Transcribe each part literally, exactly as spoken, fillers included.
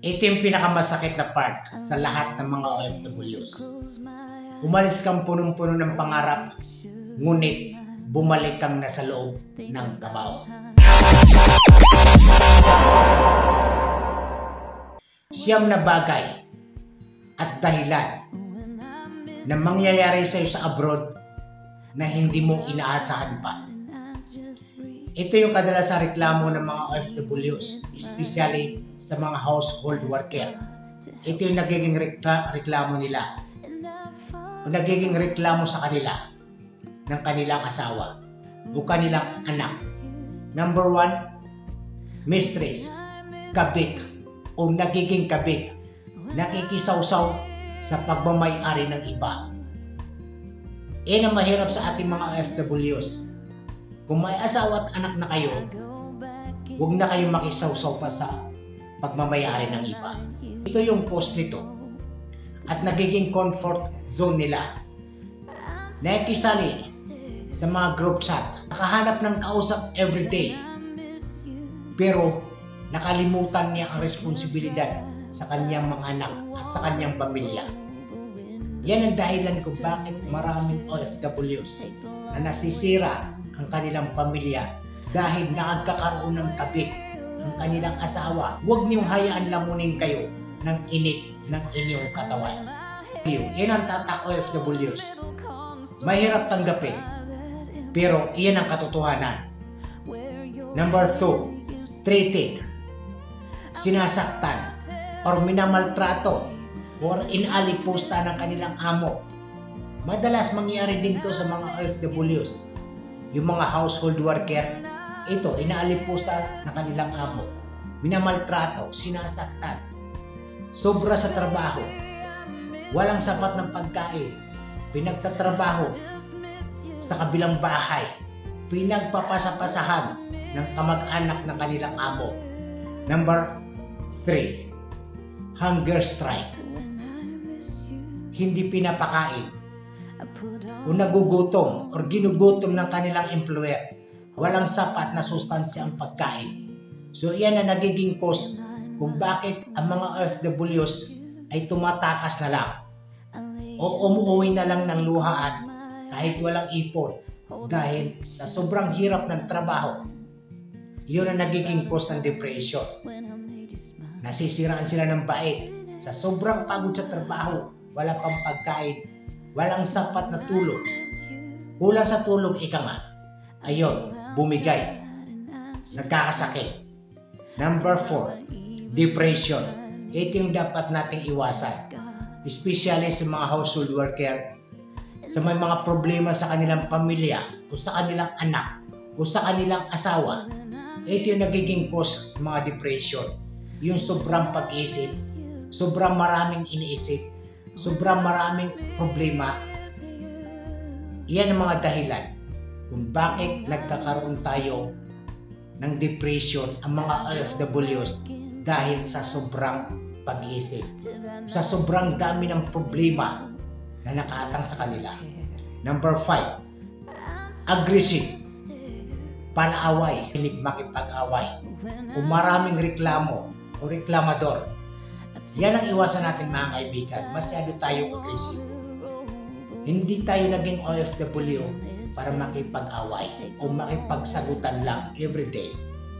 Ito yung pinakamasakit na part sa lahat ng mga O F Ws. Umalis kang punong-puno ng pangarap, ngunit bumalik kang nasa loob ng kabaw. Siyam na bagay at dahilan na mangyayari sa iyo sa abroad na hindi mo inaasahan pa. Ito yung kadalasang reklamo ng mga O F Ws, especially sa mga household worker. Ito yung nagiging rekla- reklamo nila. O nagiging reklamo sa kanila ng kanilang asawa o kanilang anak. Number one, mistress, kabit o nagiging kabit, nakikisawsaw sa pagmamay-ari ng iba. Yan ang mahirap sa ating mga O F Ws. Kung may asawa at anak na kayo, huwag na kayo makisawsaw pa sa pagmamayari ng iba. Ito yung post nito. At nagiging comfort zone nila. Nakikisali sa mga group chat. Nakahanap ng kausap everyday. Pero nakalimutan niya ang responsibilidad sa kanyang mga anak at sa kanyang pamilya. Yan ang dahilan kung bakit maraming O F Ws na nasisira ang kanilang pamilya dahil nakagkakaroon ng kabit ang kanilang asawa. Huwag niyong hayaan lamunin kayo ng init ng inyong katawan. Yan ang tatak O F Ws. Mahirap tanggapin, pero iyan ang katotohanan. Number two, treated, sinasaktan, or minamaltrato, or inalipusta ng kanilang amo. Madalas mangyari din to sa mga O F Ws. Yung mga household worker, ito, inaalipusta ng kanilang amo. Minamaltrato, sinasaktan. Sobra sa trabaho. Walang sapat ng pagkain. Pinagtatrabaho sa kabilang bahay. Pinagpapasapasahan ng kamag-anak ng kanilang amo. Number three, hunger strike. Hindi pinapakain o nagugutom o ginugutom ng kanilang employer. Walang sapat na sustansya ang pagkain. So iyan na nagiging cause kung bakit ang mga O F Ws ay tumatakas na lang o umuwi na lang ng luhaan kahit walang ipon dahil sa sobrang hirap ng trabaho. Iyon ang nagiging cause ng depression. Nasisiraan sila ng bait sa sobrang pagod sa trabaho, wala pang pagkain, walang sapat na tulog. Kulang sa tulog, ika nga. Ayun, bumigay. Nagkakasakit. Number four, depression. Ito yung dapat nating iwasan. Especially sa mga household worker, sa may mga problema sa kanilang pamilya, o sa kanilang anak, o sa kanilang asawa. Ito yung nagiging cause ng mga depression. Yung sobrang pag-isip, sobrang maraming iniisip, sobrang maraming problema. Iyan ang mga dahilan kung bakit nagkakaroon tayo ng depression ang mga O F Ws dahil sa sobrang pag-iisip, sa sobrang dami ng problema na nakaatang sa kanila. Number five, aggressive, palaaway, hilig makipag-away, o maraming reklamo o reklamador. Yan ang iwasan natin mga kaibigan. Masyado tayong aggressive. Hindi tayo naging O F W para makipag-away o makipagsagutan lang everyday.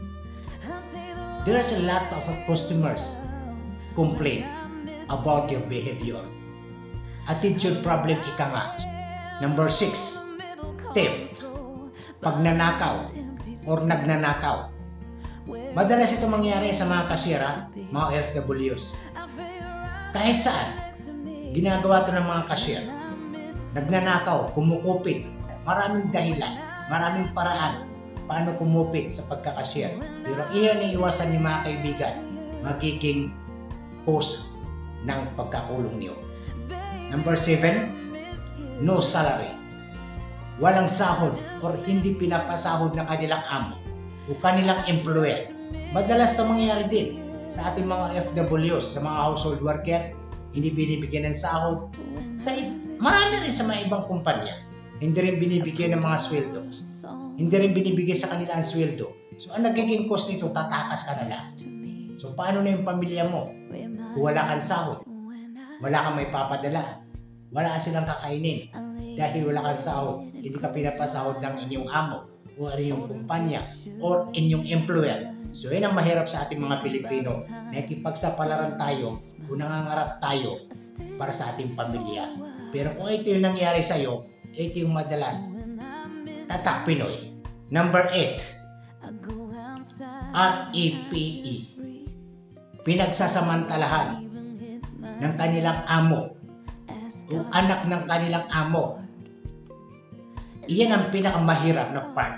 There's a lot of customers complain about your behavior. Attitude problem, ika nga. Number six, theft, pagnanakaw or nagnanakaw. Madalas ito mangyari sa mga kasyera, mga O F Ws. Kahit saan, ginagawa ito ng mga kasyer. Nagnanakaw, kumukupit. Maraming dahilan, maraming paraan paano kumupit sa pagkakasyer. Pero iyan ang iwasan niyo mga kaibigan, magiging cause ng pagkakulong niyo. Number seven, no salary. Walang sahod or hindi pinapasahod ng kanilang amo o kanilang employer. Madalas ito mangyayari din sa ating mga O F Ws, sa mga household worker, hindi binibigyan ng sahod. Sa marami rin sa mga ibang kumpanya, hindi rin binibigyan ng mga sweldo. Hindi rin binibigay sa kanila ang sweldo. So ang nagiging cost nito, tatakas ka na lang. So paano na yung pamilya mo? Kung wala kang sahod, wala kang may papadala, wala silang kakainin. Dahil wala kang sahod, hindi ka pinapasahod ng inyong amo o inyong kumpanya or inyong employer. So yan ang mahirap sa ating mga Pilipino. Nakikipagsapalaran tayo kung nangangarap tayo para sa ating pamilya. Pero kung ito yung nangyari sa'yo, ito yung madalas tatak Pinoy. Number eight, R E P E. Pinagsasamantalahan ng kanilang amo o anak ng kanilang amo. Iyan ang pinakamahirap na part.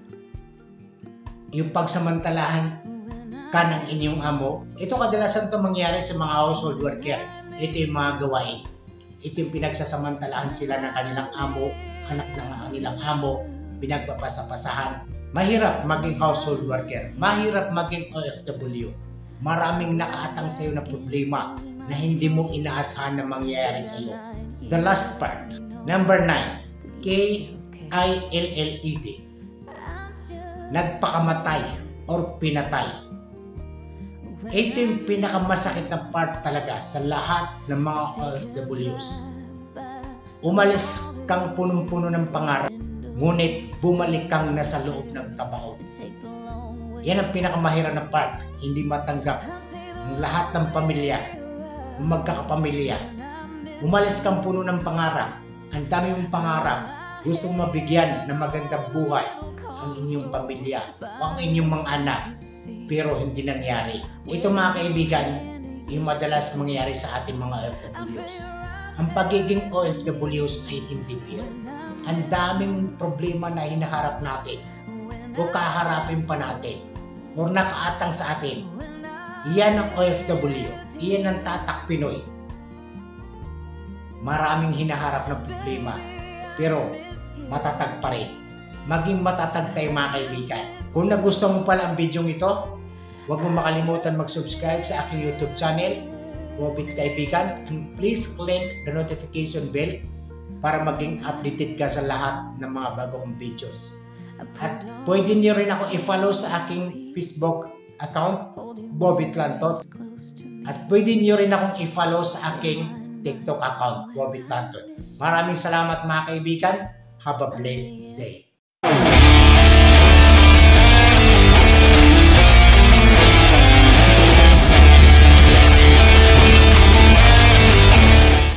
Yung pagsamantalahan ka ng inyong amo. Ito kadalasan ito mangyari sa mga household worker. Ito yung mga gawain. Ito yung pinagsasamantalahan sila ng kanilang amo, anak ng kanilang amo, pinagpapasapasahan. Mahirap maging household worker. Mahirap maging O F W. Maraming nakaatang sa iyo na problema na hindi mo inaasahan na mangyayari sa iyo. The last part. Number nine. K I L L E D. Nagpakamatay or pinatay. Ito yung pinakamasakit na part talaga sa lahat ng mga O F Ws. Umalis kang punong-puno ng pangarap, ngunit bumalik kang nasa loob ng kabaon. Yan ang pinakamahirap na part, hindi matanggap ng lahat ng pamilya, ng magkakapamilya. Umalis kang puno ng pangarap, ang dami mong pangarap, gustong mabigyan ng magandang buhay ang inyong pamilya o ang inyong mga anak, pero hindi nangyari. Ito mga kaibigan, yung madalas mangyari sa ating mga O F Ws. Ang pagiging O F Ws ay hindi biro. Ang daming problema na hinaharap natin o kaharapin pa natin o nakaatang sa atin. Iyan ang O F W. Iyan ang tatak Pinoy. Maraming hinaharap na problema, pero matatag pa rin. Maging matatag tayo mga kaibigan. Kung nagustuhan mo pala ang video ito, huwag mo makalimutan mag-subscribe sa aking YouTube channel, Bobit Kaibigan, and please click the notification bell para maging updated ka sa lahat ng mga bagong videos. At pwede niyo rin ako i-follow sa aking Facebook account, Bobit Lantot. At pwede niyo rin akong i-follow sa aking TikTok account, Bobit Lantot. Maraming salamat mga kaibigan. Have a blessed day.